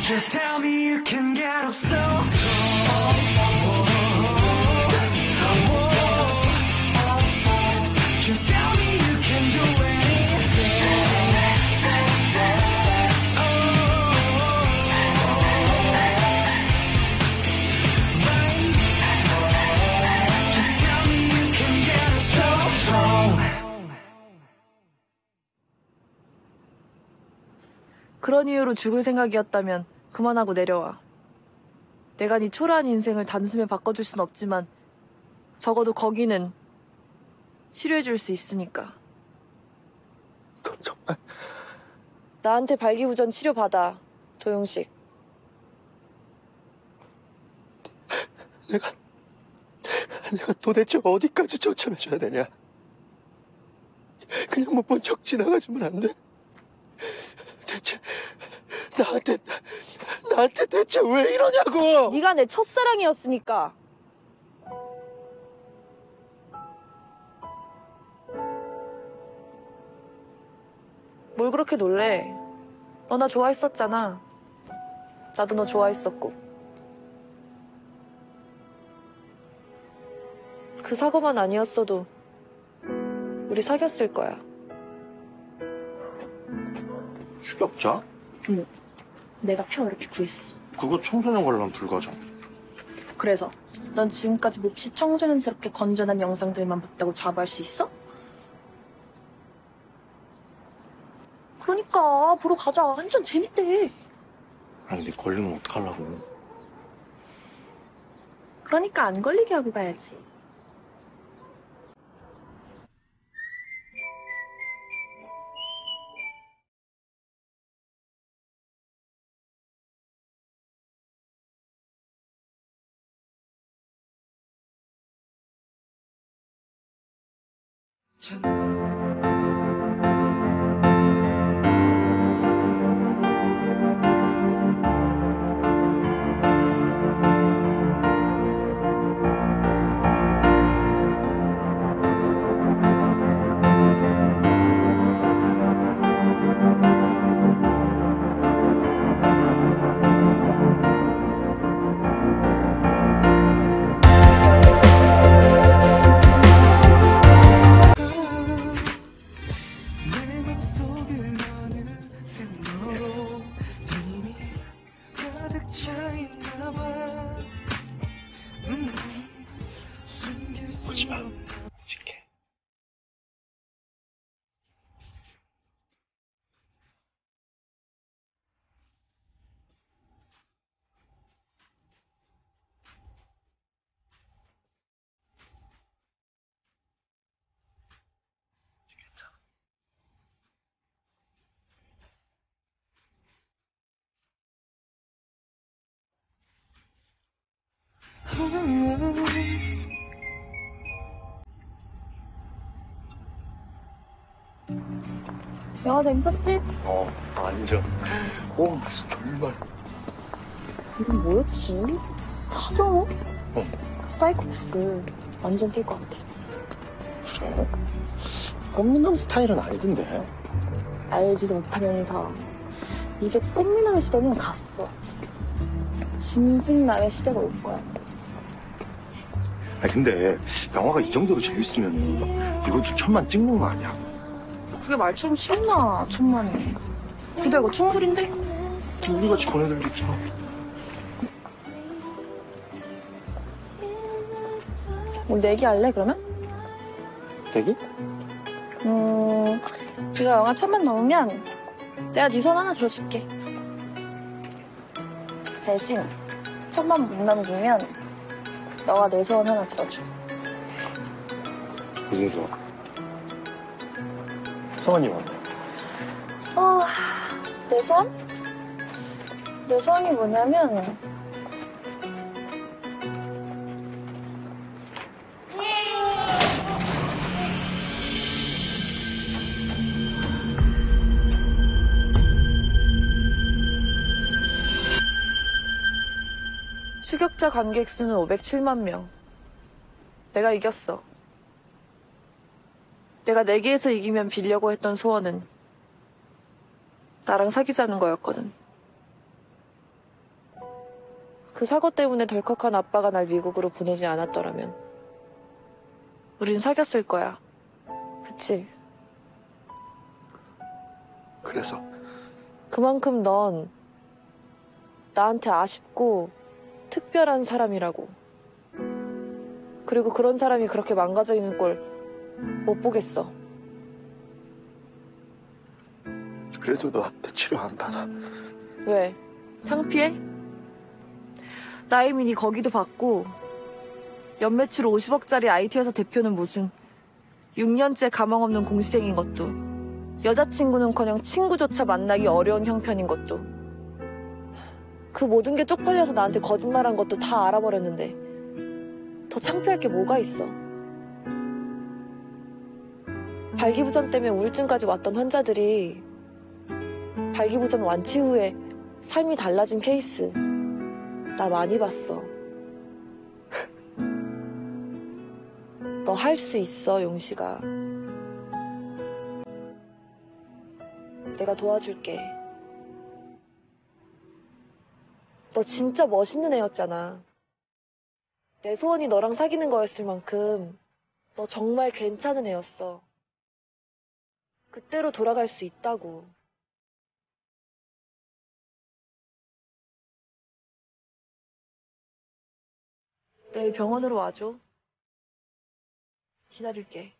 Just tell me you can get up so Just tell me you can do anything. Just tell me you can get up so 그런 이유로 죽을 생각이었다면 그만하고 내려와. 내가 네 초라한 인생을 단숨에 바꿔줄 순 없지만 적어도 거기는 치료해줄 수 있으니까. 너 정말 나한테 발기부전 치료받아, 도용식. 내가 도대체 어디까지 처참해져야 되냐? 그냥 못 본 척 지나가주면 안 돼? 대체 나한테 대체 왜 이러냐고! 네가 내 첫사랑이었으니까. 뭘 그렇게 놀래? 너 나 좋아했었잖아. 나도 너 좋아했었고. 그 사고만 아니었어도 우리 사귀었을 거야. 추격자? 응. 내가 표 이렇게 구했어. 그거 청소년 관람 불가죠. 그래서 넌 지금까지 몹시 청소년스럽게 건전한 영상들만 봤다고 자부할 수 있어? 그러니까 보러 가자. 완전 재밌대. 아니 근데 걸리면 어떡하려고. 그러니까 안 걸리게 하고 가야지. 오지마. 칠게. 영화 재밌었지? 완전. 정말. 이름 뭐였지? 하정우? 사이코패스. 완전 뛸 것 같아. 그래? 꽃미남 스타일은 아니던데. 알지도 못하면서 이제 꽃미남의 시대는 갔어. 짐승남의 시대가 올 거야. 아니 근데 영화가 이 정도로 재밌으면 이것도 천만 찍는 거 아니야? 그게 말처럼 쉽나, 천만이. 근데 이거 천불인데? 우리같이 보내들기 참. 우리 내기 할래, 그러면? 내기? 네가 영화 1000만 넘으면 내가 네 손 하나 들어줄게. 대신 1000만 못 넘기면 너가 내 손 하나 들어줘. 무슨 소원? 소원이 뭔데? 내 손? 내 손이 뭐냐면 추격자 관객 수는 507만 명. 내가 이겼어. 내가 내기에서 이기면 빌려고 했던 소원은 나랑 사귀자는 거였거든. 그 사고 때문에 덜컥한 아빠가 날 미국으로 보내지 않았더라면 우린 사귀었을 거야. 그치? 그래서 그만큼 넌 나한테 아쉽고 특별한 사람이라고. 그리고 그런 사람이 그렇게 망가져 있는 꼴 못 보겠어. 그래도 너한테 치료 안 받아. 왜? 창피해? 나 이미 네 거기도 받고 연매출 50억짜리 IT 회사 대표는 무슨 6년째 가망 없는 공시생인 것도 여자친구는커녕 친구조차 만나기 어려운 형편인 것도 그 모든 게 쪽팔려서 나한테 거짓말한 것도 다 알아버렸는데 더 창피할 게 뭐가 있어. 발기부전 때문에 우울증까지 왔던 환자들이 발기부전 완치 후에 삶이 달라진 케이스 나 많이 봤어. 너 할 수 있어, 용식아. 내가 도와줄게. 너 진짜 멋있는 애였잖아. 내 소원이 너랑 사귀는 거였을 만큼 너 정말 괜찮은 애였어. 그때로 돌아갈 수 있다고. 내일 병원으로 와줘. 기다릴게.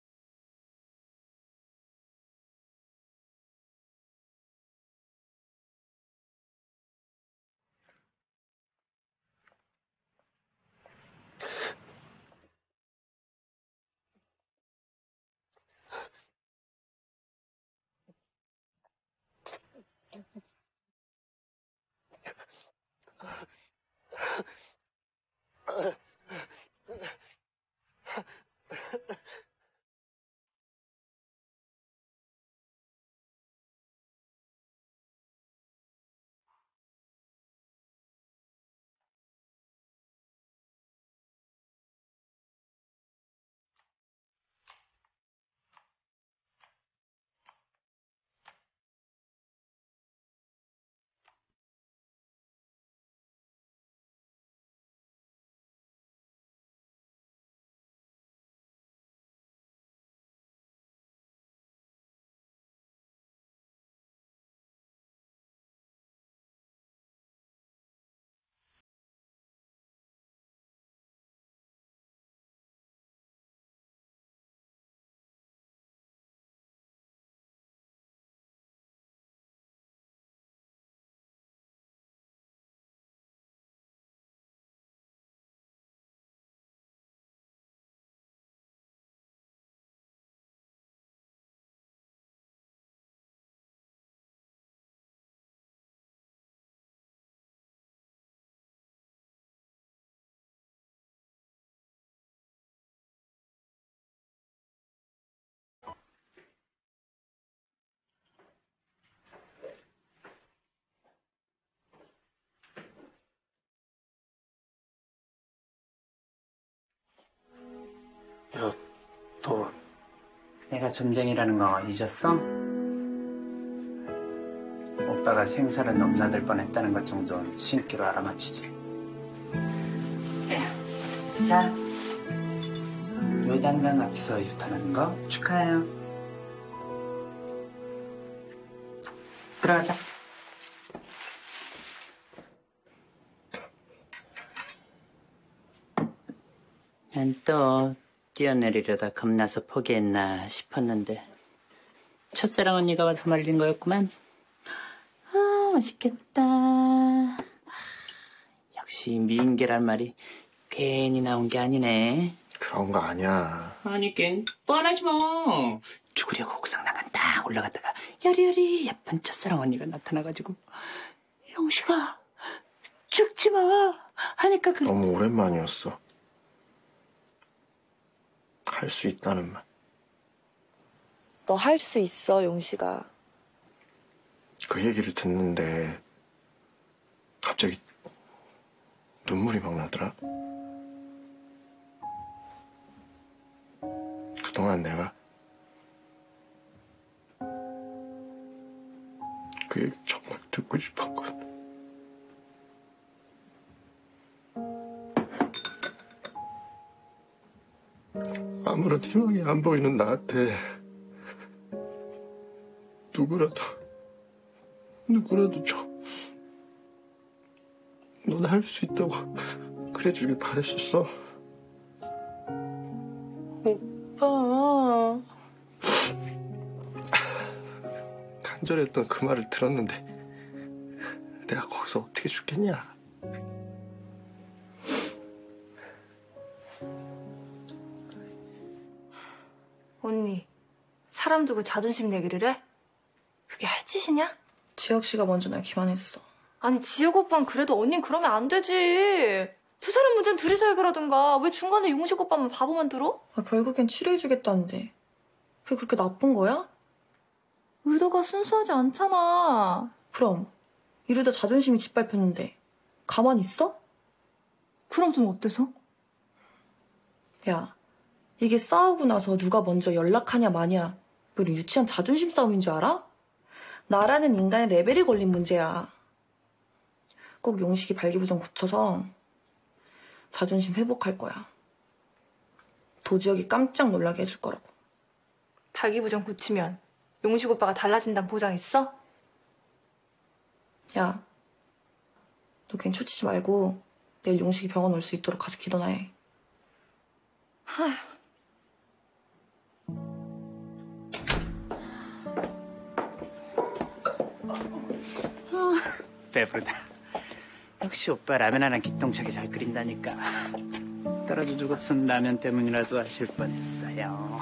야, 너 내가 점쟁이라는 거 잊었어? 오빠가 생사를 넘나들 뻔했다는 것 정도는 신기로 알아맞히지. 자, 요단강 앞에서 유턴하는 거 축하해요. 들어가자. 난 또 뛰어내리려다 겁나서 포기했나 싶었는데 첫사랑 언니가 와서 말린 거였구만. 아, 맛있겠다. 역시 미인계란 말이 괜히 나온 게 아니네. 그런 거 아니야. 아니긴 뻔하지 뭐. 죽으려고 옥상 나간 딱 올라갔다가 여리여리 예쁜 첫사랑 언니가 나타나가지고 영식아 죽지 마 하니까 너무 오랜만이었어. 할 수 있다는 말. 너 할 수 있어, 용식아. 그 얘기를 듣는데 갑자기 눈물이 막 나더라. 그동안 내가 그 얘기 정말 듣고 싶었거든. 아무런 희망이 안 보이는 나한테 누구라도 넌 할 수 있다고 그래주길 바랬었어. 오빠. 간절했던 그 말을 들었는데 내가 거기서 어떻게 죽겠냐. 언니, 사람 두고 자존심 얘기를 해? 그게 할 짓이냐? 지혁 씨가 먼저 날 기만했어. 아니, 지혁 오빠는 그래도 언닌 그러면 안 되지. 두 사람 문제는 둘이서 해결하든가. 왜 중간에 용식 오빠만 바보 만들어? 결국엔 치료해주겠다는데 그게 그렇게 나쁜 거야? 의도가 순수하지 않잖아. 그럼 이러다 자존심이 짓밟혔는데 가만히 있어? 그럼 좀 어때서? 야, 이게 싸우고 나서 누가 먼저 연락하냐 마냐 뭐 이런 유치한 자존심 싸움인 줄 알아? 나라는 인간의 레벨이 걸린 문제야. 꼭 용식이 발기부전 고쳐서 자존심 회복할 거야. 도지혁이 깜짝 놀라게 해줄 거라고. 발기부전 고치면 용식 오빠가 달라진다는 보장 있어? 야, 너 괜히 초치지 말고 내일 용식이 병원 올 수 있도록 가서 기도나 해. 배부르다. 역시 오빠 라면 하나 기똥차게 잘 끓인다니까. 떨어져 죽었으면 라면 때문이라도 하실 뻔했어요.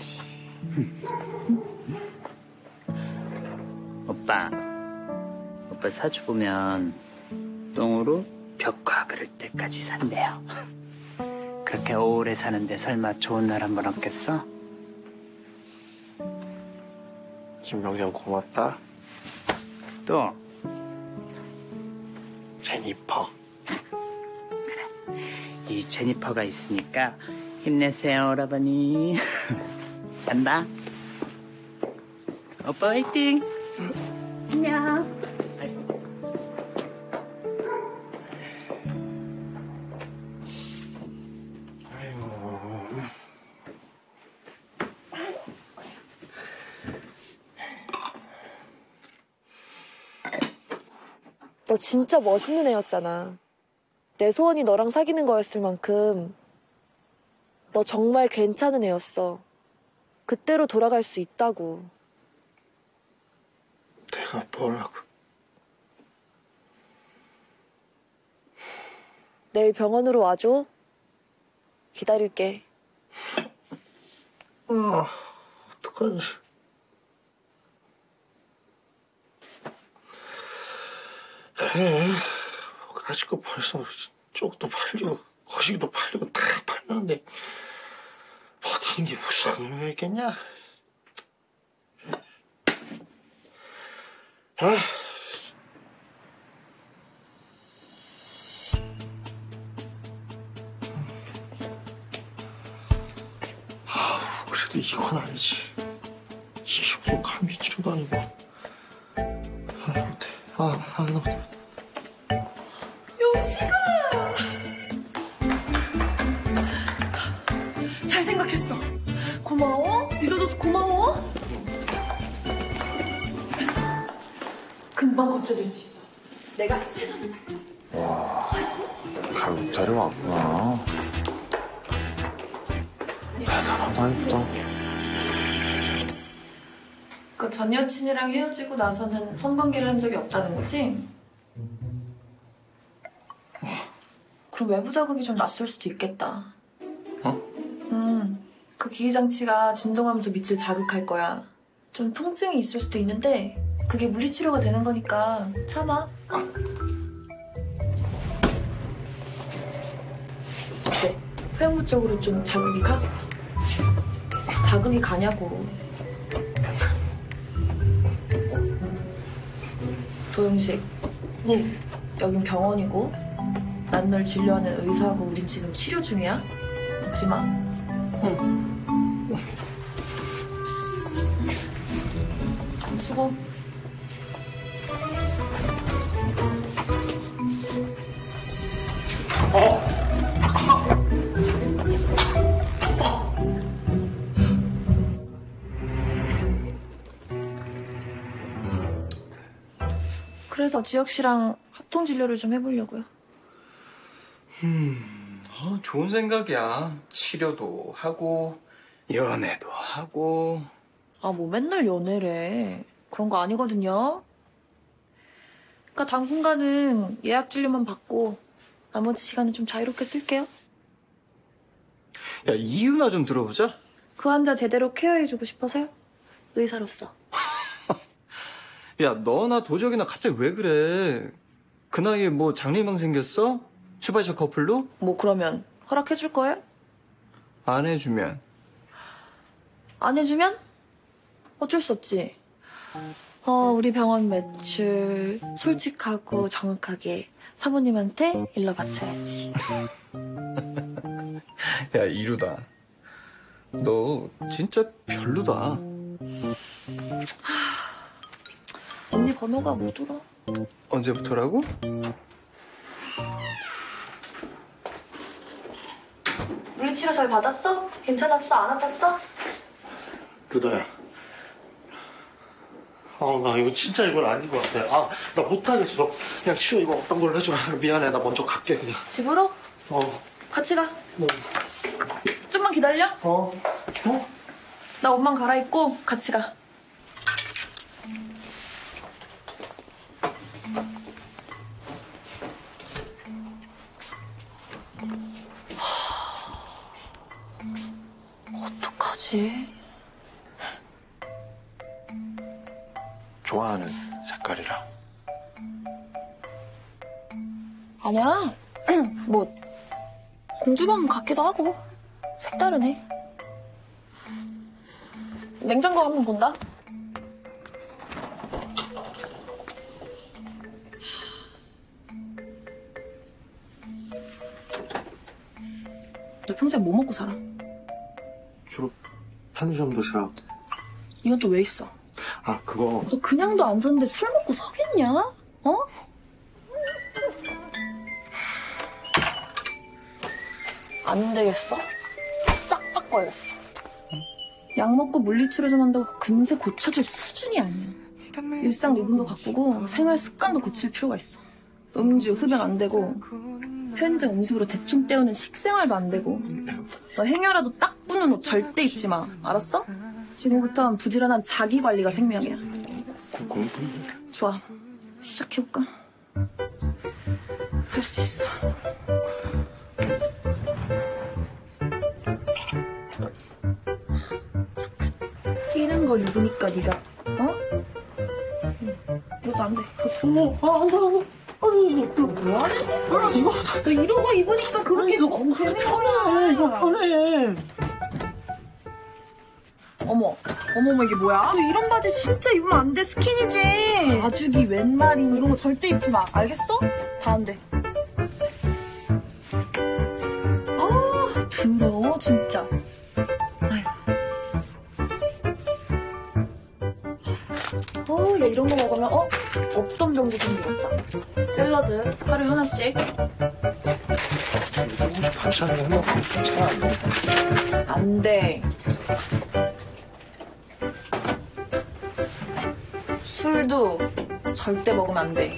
오빠 사주 보면 똥으로 벽화 그릴 때까지 산대요. 그렇게 오래 사는데 설마 좋은 날 한 번 없겠어? 김병장 고맙다. 또 제니퍼. 이 제니퍼가 있으니까 힘내세요, 오라버니. 간다. 오빠 화이팅. 안녕. 너 진짜 멋있는 애였잖아. 내 소원이 너랑 사귀는 거였을 만큼 너 정말 괜찮은 애였어. 그때로 돌아갈 수 있다고. 내가 뭐라고. 내일 병원으로 와줘. 기다릴게. 어떡하지. 그래, 아직도 벌써 쪽도 팔리고 거시기도 팔리고 다 팔렸는데 버티는 게 무슨 의미가 있겠냐? 그래도 이건 아니지. 이게 무슨 감기 치료도 아니고. 나 못해. 잘 생각했어. 고마워. 믿어줘서 고마워. 금방 고쳐줄 수 있어. 내가 최선을 다해. 와, 결국 데려왔구나. 대단하다니까. 그 전 여친이랑 헤어지고 나서는 성관계를 한 적이 없다는 거지? 그럼 외부 자극이 좀 낯설 수도 있겠다. 그 기기장치가 진동하면서 밑을 자극할 거야. 좀 통증이 있을 수도 있는데 그게 물리치료가 되는 거니까 참아. 어때? 회음부 쪽으로 좀 자극이 가? 자극이 가냐고. 도영식, 여긴 병원이고 난 널 진료하는 의사고 우린 지금 치료 중이야. 잊지 마. 수고. 그래서 지혁 씨랑 합동 진료를 좀 해보려고요. 좋은 생각이야. 치료도 하고, 연애도 하고. 아, 뭐 맨날 연애래. 그런 거 아니거든요. 그러니까 당분간은 예약 진료만 받고 나머지 시간은 좀 자유롭게 쓸게요. 야, 이유나 좀 들어보자. 그 환자 제대로 케어해주고 싶어서요. 의사로서. 야, 너나 도적이나 갑자기 왜 그래? 그 나이에 뭐 장래희망 생겼어? 슈퍼쇼 커플로? 뭐 그러면 허락해줄 거예요? 안 해주면? 안 해주면 어쩔 수 없지. 우리 병원 매출 솔직하고 정확하게 사모님한테 일러 바쳐야지. 야, 이루다. 너 진짜 별로다. 언니 번호가 뭐더라? 언제부터라고? 물리치료 잘 받았어? 괜찮았어? 안 아팠어? 루다야. 나 이거 진짜 이건 아닌 것 같아. 나 못하겠어. 그냥 치료 이거 어떤 걸로 해줘. 미안해. 나 먼저 갈게, 그냥. 집으로? 같이 가. 뭐. 좀만 기다려. 어? 나 옷만 갈아입고 같이 가. 어떡하지? 좋아하는 색깔이라. 아니야. 뭐 공주병 같기도 하고 색다르네. 냉장고 한번 본다. 너 평생 뭐 먹고 살아? 주로 편의점 도시락. 이건 또 왜 있어? 그거. 너 그냥도 안 샀는데 술 먹고 서겠냐? 어? 안 되겠어. 싹 바꿔야겠어. 약 먹고 물리치료 좀 한다고 금세 고쳐질 수준이 아니야. 일상 리듬도 바꾸고 생활 습관도 고칠 필요가 있어. 음주, 흡연 안 되고 편의점 음식으로 대충 때우는 식생활도 안 되고 너 행여라도 딱 붙는 옷 절대 입지 마. 알았어? 지금부턴 부지런한 자기관리가 생명이야. 좋아. 시작해볼까? 할 수 있어. 끼는 걸 입으니까 네가 이것도 안 돼. 안 돼. 너 뭐하는 짓이야? 이거 너 이런 거 입으니까 그렇게 너무 되는 거야. 이거 편해. 어머 이게 뭐야? 너 이런 바지 진짜 입으면 안 돼. 스키니지. 가죽이 웬 말이니? 이런 거 절대 입지 마. 알겠어? 다 안 돼. 더러워 진짜. 야 이런 거 먹으면 없던 병도 생기겠다. 샐러드 하루에 하나씩. 반찬이 해먹고 괜찮아. 안 돼. 술도 절대 먹으면 안 돼.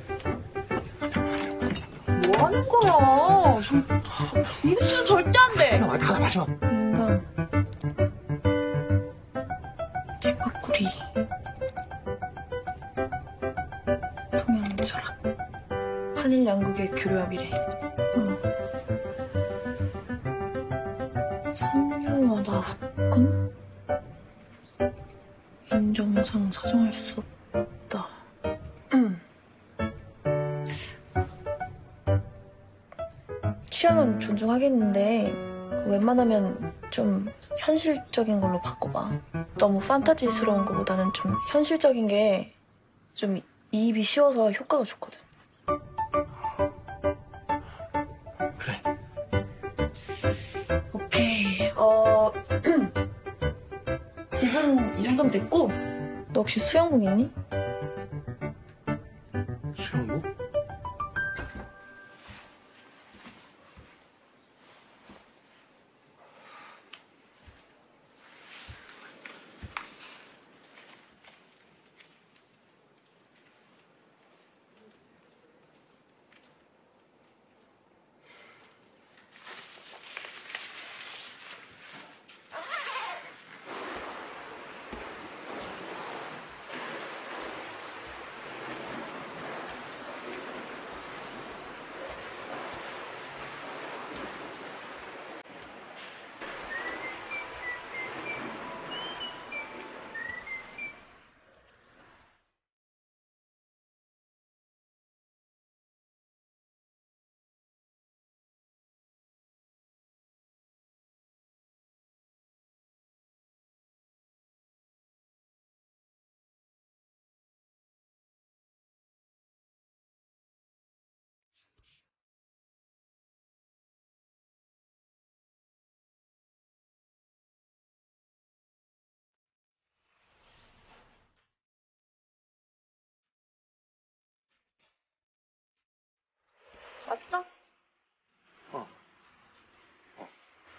뭐 하는 거야? 이거 술 절대 안 돼. 가자, 마지막. 인간. 제국구리. 동양 철학. 한일 양국의 교류합이래. 선유와나 후끈? 인정상 사정할 수 없다. 취향은 존중하겠는데 웬만하면 좀 현실적인 걸로 바꿔봐. 너무 판타지스러운 거보다는 좀 현실적인 게 좀 이입이 쉬워서 효과가 좋거든. 그래. 오케이. 집은 이 정도면 됐고 너 혹시 수영복 있니? 수영복?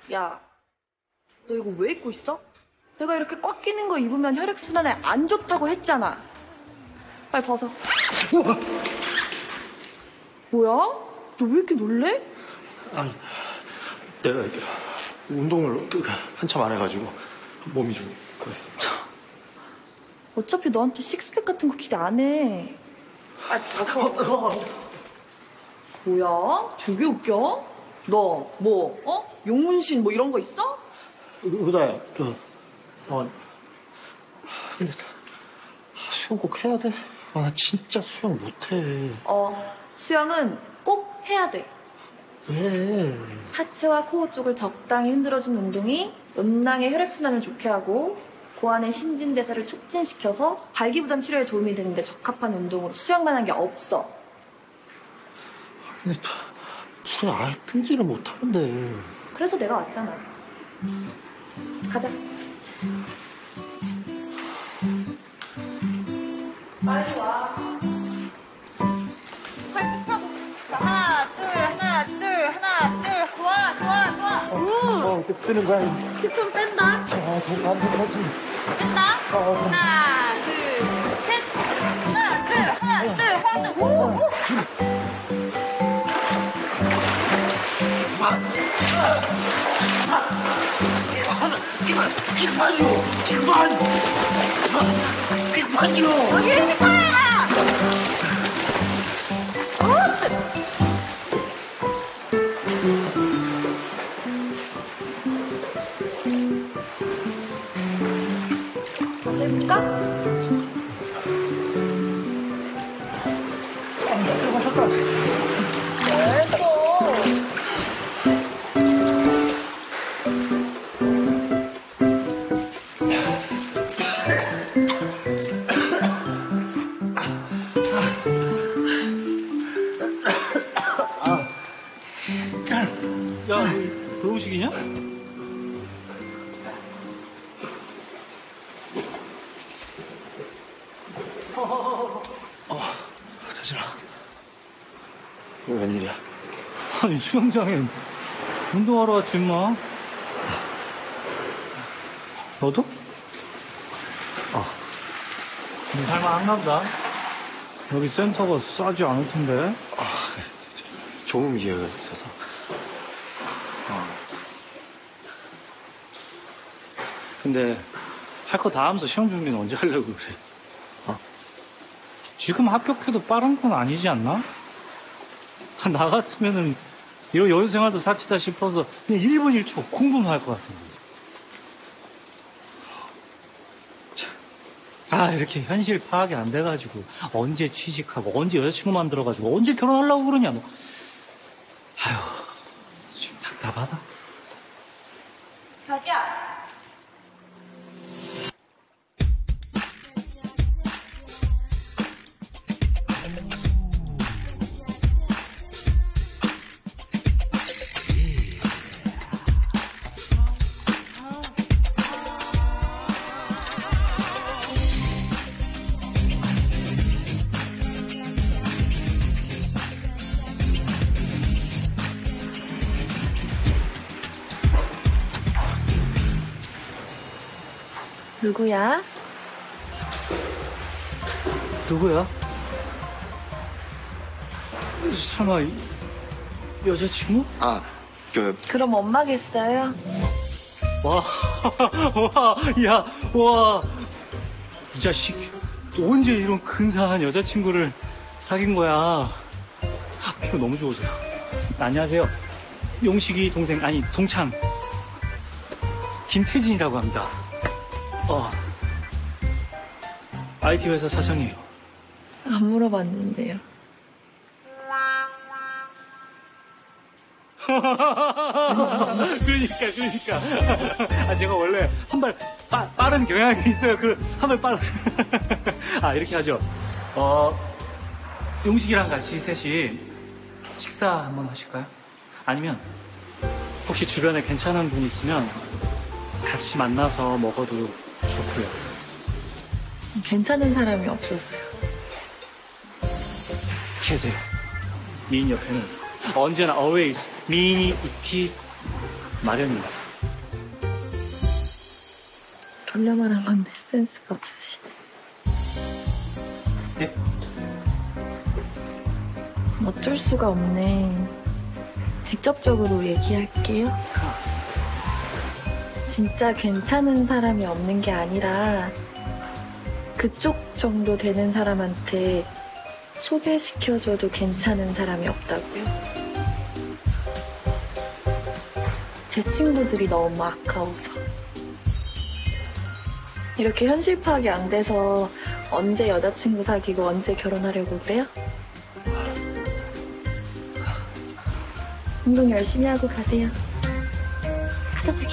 야, 너 이거 왜 입고 있어? 내가 이렇게 꽉 끼는 거 입으면 혈액순환에 안 좋다고 했잖아. 빨리 벗어. 뭐야? 너 왜 이렇게 놀래? 아니, 내가 이게 운동을 한참 안 해가지고 몸이 좀 그래. 어차피 너한테 식스팩 같은 거 기대 안 해. 아, 벗어. 뭐야? 되게 웃겨. 너 뭐, 용문신 뭐 이런 거 있어? 의다야, 근데 수영 꼭 해야 돼? 나 진짜 수영 못해. 수영은 꼭 해야 돼. 왜? 하체와 코어 쪽을 적당히 흔들어주는 운동이 음낭의 혈액순환을 좋게 하고 고안의 신진대사를 촉진시켜서 발기부전 치료에 도움이 되는데 적합한 운동으로 수영만 한 게 없어. 근데 물에 아예 뜨지를 못하는데. 그래서 내가 왔잖아. 가자. 빨리 와. 팔뚝 펴고. 하나, 둘. 좋아. 뜨는 거야. 10분 뺀다. 뺀다. 하나, 둘, 셋. 하나, 둘. 팔뚝. 오. 여기 이렇게 파야! 다시 해볼까? 야, 교우식이냐? 자진아. 이거 웬일이야? 아니, 수영장에 운동하러 왔지, 임마. 너도? 살만한가 보다. 여기 센터가 싸지 않을 텐데. 좋은 기회가 있어서. 근데 할 거 다 하면서 시험 준비는 언제 하려고 그래? 지금 합격해도 빠른 건 아니지 않나? 나 같으면은 이런 여유생활도 사치다 싶어서 그냥 1분 1초 공부만 할 것 같은데. 이렇게 현실 파악이 안 돼가지고 언제 취직하고 언제 여자친구 만들어가지고 언제 결혼하려고 그러냐 너. 아휴, 좀 답답하다. 자기야. 누구야? 누구야? 설마 여자친구? 그럼 엄마겠어요? 와, 이 자식 언제 이런 근사한 여자친구를 사귄 거야? 피부 너무 좋으세요. 안녕하세요. 용식이 동생, 아니 동창 김태진이라고 합니다. IT 회사 사장이에요. 안 물어봤는데요. 그러니까. 제가 원래 한 발 빠른 경향이 있어요. 한 발 빨라. 이렇게 하죠. 용식이랑 같이 셋이 식사 한번 하실까요? 아니면 혹시 주변에 괜찮은 분 있으면 같이 만나서 먹어도 좋고요. 괜찮은 사람이 없어서요. 계세요. 미인 옆에는 언제나 always 미인이 있기 마련입니다. 돌려 말한 건데 센스가 없으시네. 예? 어쩔 수가 없네. 직접적으로 얘기할게요. 진짜 괜찮은 사람이 없는 게 아니라 그쪽 정도 되는 사람한테 소개시켜줘도 괜찮은 사람이 없다고요. 제 친구들이 너무 아까워서. 이렇게 현실 파악이 안 돼서 언제 여자친구 사귀고 언제 결혼하려고 그래요? 운동 열심히 하고 가세요. 가자, 자기.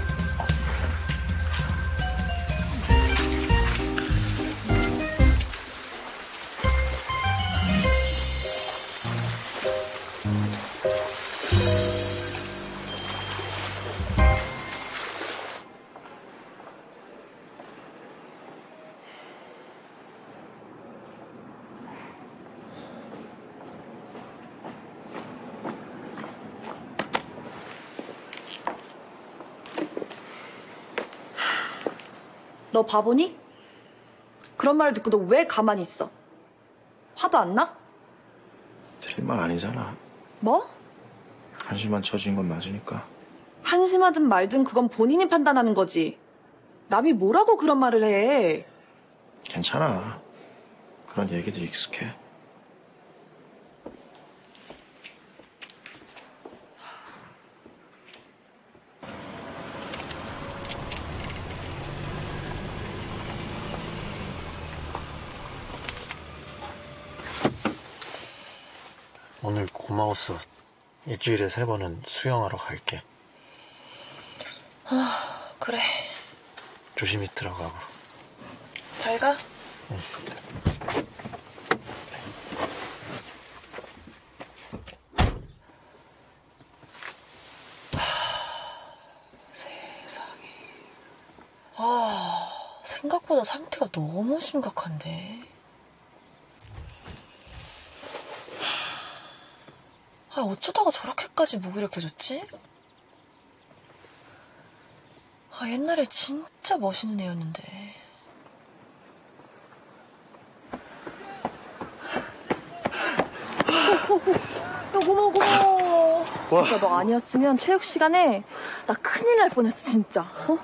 너 바보니? 그런 말을 듣고 너 왜 가만히 있어? 화도 안 나? 틀린 말 아니잖아. 뭐? 한심한 처지인 건 맞으니까. 한심하든 말든 그건 본인이 판단하는 거지. 남이 뭐라고 그런 말을 해. 괜찮아. 그런 얘기들 익숙해. 오늘 고마웠어. 일주일에 3번은 수영하러 갈게. 그래. 조심히 들어가고. 잘 가. 응. 세상에. 생각보다 상태가 너무 심각한데. 어쩌다가 저렇게까지 무기력해졌지? 옛날에 진짜 멋있는 애였는데. 고마워. 진짜 너 아니었으면 체육 시간에 나 큰일 날 뻔했어, 진짜. 어?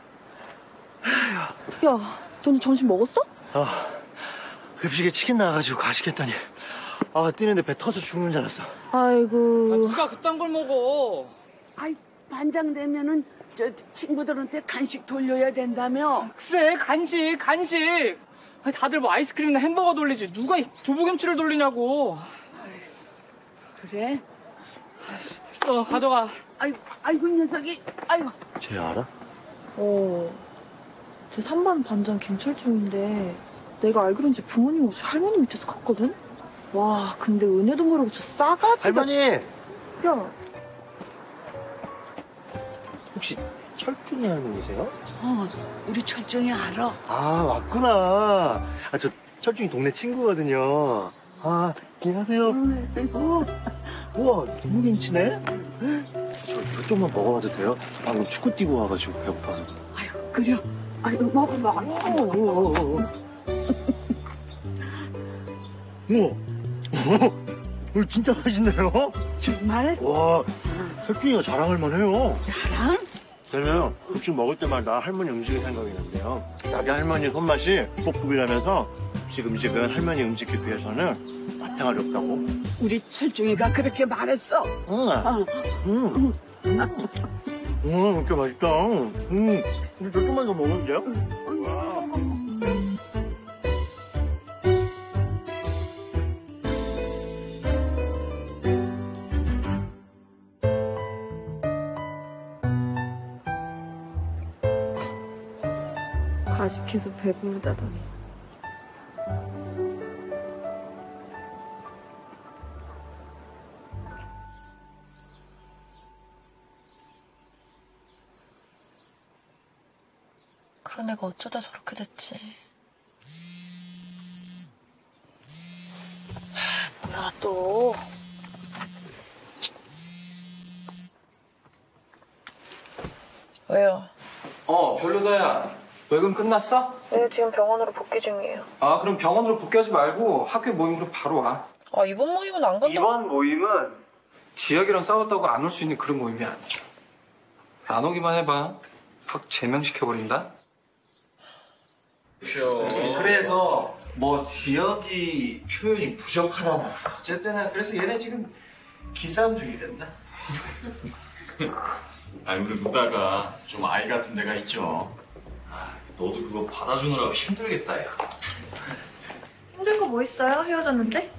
야, 너는 점심 먹었어? 급식에 치킨 나와가지고 가식했더니 뛰는데 배 터져 죽는 줄 알았어. 아이고. 누가 그딴 걸 먹어? 아이, 반장 되면은 저 친구들한테 간식 돌려야 된다며. 그래, 간식. 아니, 다들 뭐 아이스크림이나 햄버거 돌리지. 누가 두부김치를 돌리냐고. 그래? 됐어, 가져가. 아이고, 이 녀석이. 아이고. 쟤 알아? 제 3반 반장 김철중인데 내가 알기로는 제 부모님 없이 할머니 밑에서 컸거든? 와, 근데 은혜도 모르고 저 싸가지가. 할머니! 야, 혹시 철중이 할머니세요? 우리 철종이 알아. 맞구나. 저 철중이 동네 친구거든요. 안녕하세요. 우와, 두부김치네? 저쪽만 먹어봐도 돼요? 축구 뛰고 와가지고 배고파서. 아이고, 그래. 아이고, 먹어. 우와, 진짜 맛있네요. 정말? 와, 철중이가 자랑할만 해요. 자랑? 저는 음식 먹을 때마다 할머니 음식이 생각이 나는데요. 나게 할머니 손맛이 뽀뽀이라면서 음식은 할머니 음식에 비해서는 맛탱아리 없다고. 우리 철종이가 그렇게 말했어. 진짜 맛있다. 우리 저 조금만 더 먹으면 돼요? 과식해서 배부르다더니. 그런 애가 어쩌다 저렇게 됐지. 뭐야 또. 왜요? 별로다야. 외근 끝났어? 네, 지금 병원으로 복귀 중이에요. 아, 그럼 병원으로 복귀하지 말고 학교 모임으로 바로 와. 아, 이번 모임은 안 간다. 이번 모임은 지혁이랑 싸웠다고 안 올 수 있는 그런 모임이 아니야. 안 오기만 해봐. 확 제명시켜버린다. 그래서 뭐 지혁이 표현이 부족하다나 어쨌든 그래서 얘네 지금 기싸움 중이던데. 아니 우리 루다가 좀 아이 같은 데가 있죠. 너도 그거 받아주느라 힘들겠다 야. 힘든 거 뭐 있어요? 헤어졌는데?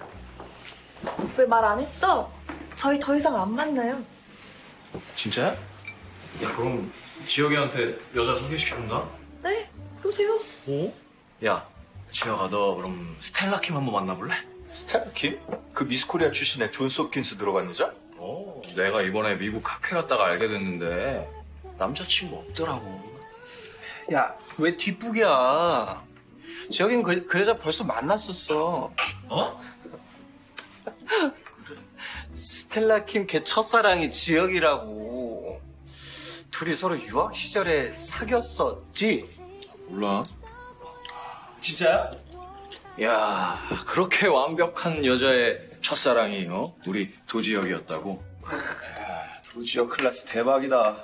왜 말 안 했어? 저희 더 이상 안 만나요. 진짜야? 야 그럼 지혁이한테 여자 소개시켜준다? 네, 그러세요. 어? 야 지혁아 너 그럼 스텔라킴 한번 만나볼래? 스텔라킴? 그 미스코리아 출신의 존스 홉킨스 들어간 여자? 내가 이번에 미국 학회 갔다가 알게 됐는데 남자친구 없더라고. 야, 왜 뒷북이야? 지혁이는 그 여자 벌써 만났었어. 어? 스텔라킴 걔 첫사랑이 지혁이라고. 둘이 서로 유학 시절에 사귀었었지? 몰라. 진짜야? 야 그렇게 완벽한 여자의 첫사랑이 우리 도지혁이었다고? 도지혁 클래스 대박이다.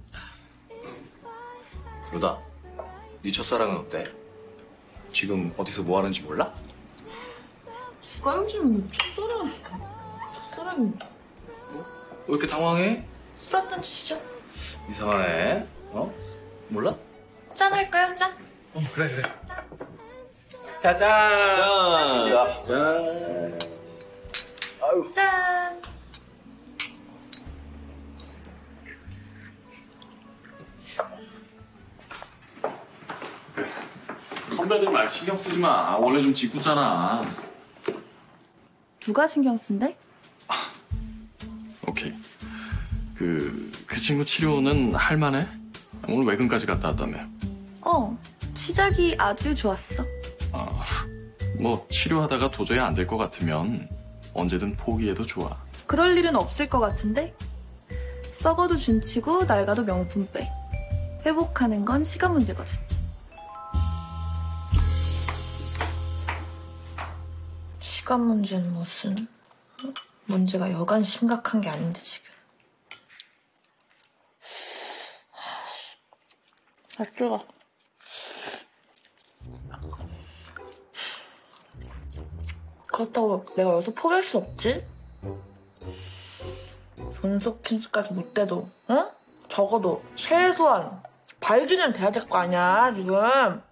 루다, 네 첫사랑은 어때? 지금 어디서 뭐 하는지 몰라? 누가 요즘 첫사랑이 왜 이렇게 당황해? 술 한잔 주시죠. 이상하네. 몰라? 짠 할까요? 짠. 그래. 짜잔. 짠. 짠. 선배들 말 신경 쓰지 마. 원래 좀 짓궂잖아. 누가 신경 쓴대? 오케이. 그 친구 치료는 할만해? 오늘 외근까지 갔다 왔다며. 시작이 아주 좋았어. 뭐 치료하다가 도저히 안 될 것 같으면 언제든 포기해도 좋아. 그럴 일은 없을 것 같은데? 썩어도 준치고 낡아도 명품백. 회복하는 건 시간 문제거든. 시간 문제는 무슨? 문제가 여간 심각한 게 아닌데 지금. 아, 뜨거. 그렇다고 내가 여기서 포기할 수 없지? 존속킨스까지 못 돼도, 응? 적어도 최소한 발기는 돼야 될 거 아니야, 지금.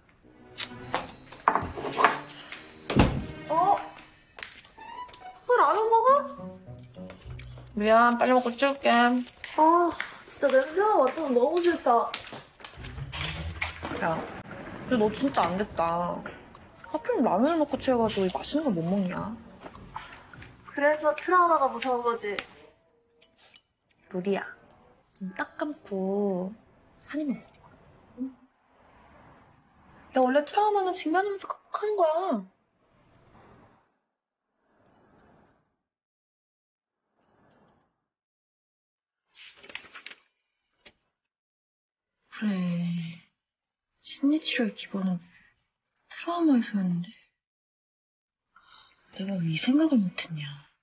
라면 먹어? 미안, 빨리 먹고 치울게. 진짜 냄새만 맡아서 너무 싫다. 야, 근데 너 진짜 안 됐다. 하필 라면을 먹고 취해가지고 맛있는 걸 못 먹냐? 그래서 트라우마가 무서운 거지. 루리야, 좀 딱 감고 한 입만 먹어. 야, 원래 트라우마는 직면하면서 극복하는 거야. 그래, 심리치료의 기본은 트라우마에서였는데 내가 왜 이 생각을 못했냐.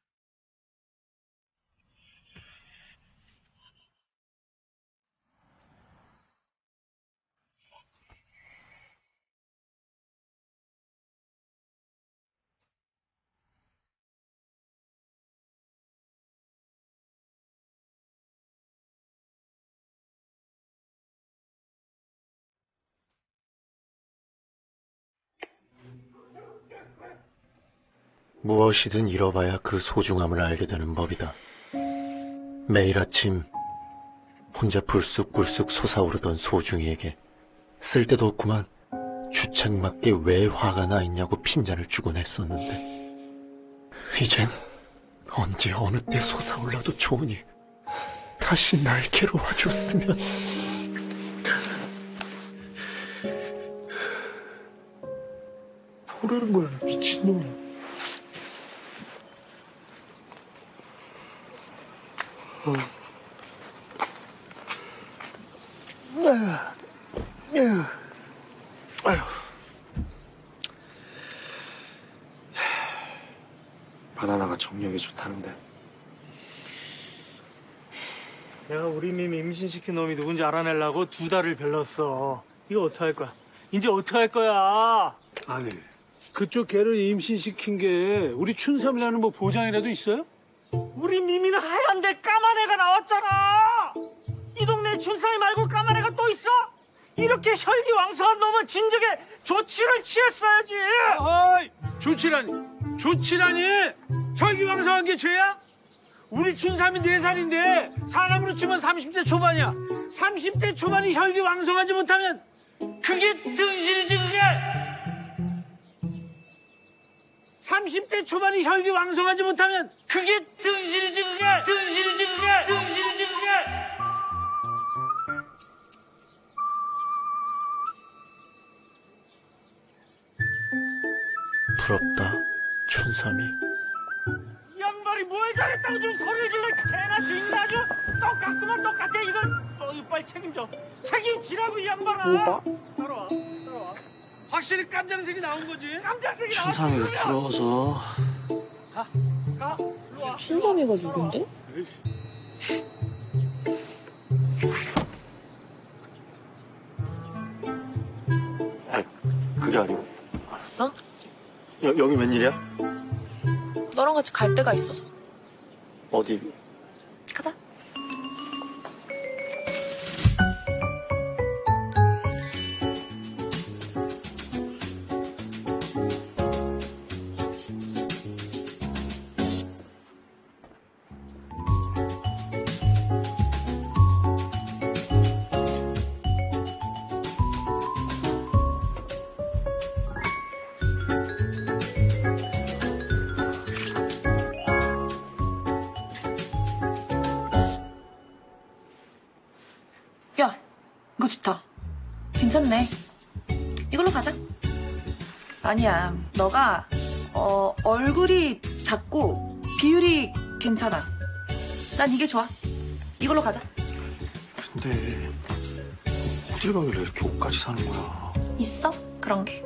무엇이든 잃어봐야 그 소중함을 알게 되는 법이다. 매일 아침 혼자 불쑥불쑥 솟아오르던 소중이에게 쓸데도 없구만 주책맞게 왜 화가 나 있냐고 핀잔을 주곤 했었는데 이젠 언제 어느 때 솟아올라도 좋으니 다시 날 괴로워줬으면. 뭐라는 거야, 미친놈아. 바나나가 정력에 좋다는데. 내가 우리 밈 임신시킨 놈이 누군지 알아내려고 2달을 별렀어. 이거 어떡할 거야? 이제 어떡할 거야? 아니, 그쪽 개를 임신시킨 게 우리 춘삼이라는 뭐 보장이라도 있어요? 우리 미미는 하얀데 까만 애가 나왔잖아. 이 동네에 춘삼이 말고 까만 애가 또 있어? 이렇게 혈기왕성한 놈은 진즉에 조치를 취했어야지. 어이, 조치라니? 혈기왕성한 게 죄야? 우리 춘삼이 4살인데 사람으로 치면 30대 초반이야. 30대 초반이 혈기왕성하지 못하면 그게 등신이지 그게. 30대 초반이 혈기왕성하지 못하면 그게 등신이지 그게. 부럽다, 춘삼이. 이 양반이 뭘 잘했다고 좀 소리를 질러. 개나 주인나 아주 똑같아. 이건 빨리 책임지라고 이 양반아. 뭐가? 따라와. 확실히 깜장색이 나온 거지. 깜짝색이 춘삼이가 부러워서. 가. 일로 와. 춘삼이가 누군데? 그게 아니고. 어? 여기 웬일이야? 너랑 같이 갈 데가 있어서. 어디? 가자. 야, 이거 좋다. 괜찮네. 이걸로 가자. 아니야, 너가 얼굴이 작고 비율이 괜찮아. 난 이게 좋아. 이걸로 가자. 근데 어딜 가길래 이렇게 옷까지 사는 거야? 있어? 그런 게.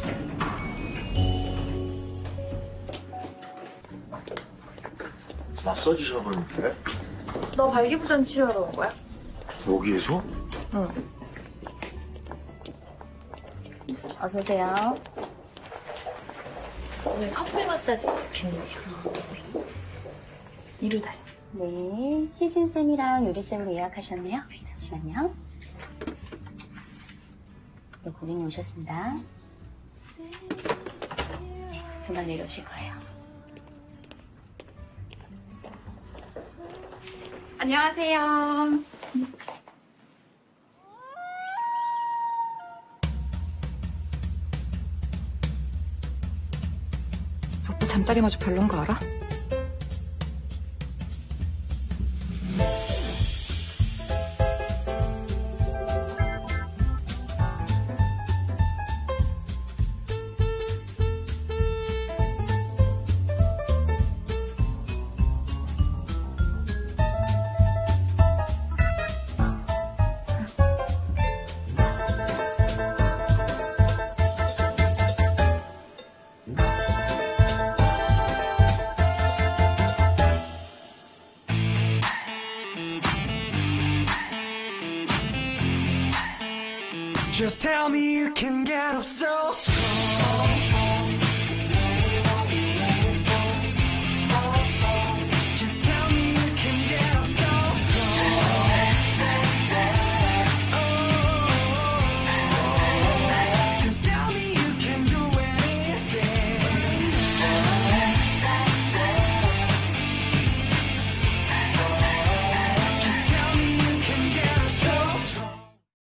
마사지 샵인데? 너 발기부전 치료하러 온 거야? 여기에서? 응. 어서 오세요. 오늘 커플 마사지 비밀이야. 이루달. 네, 희진쌤이랑 요리쌤으로 예약하셨네요. 잠시만요. 네, 고객님 오셨습니다. 금방 내려오실 거예요. 안녕하세요. 오빠 잠자리 마저 별론 거 알아? Just tell me you can get up so strong.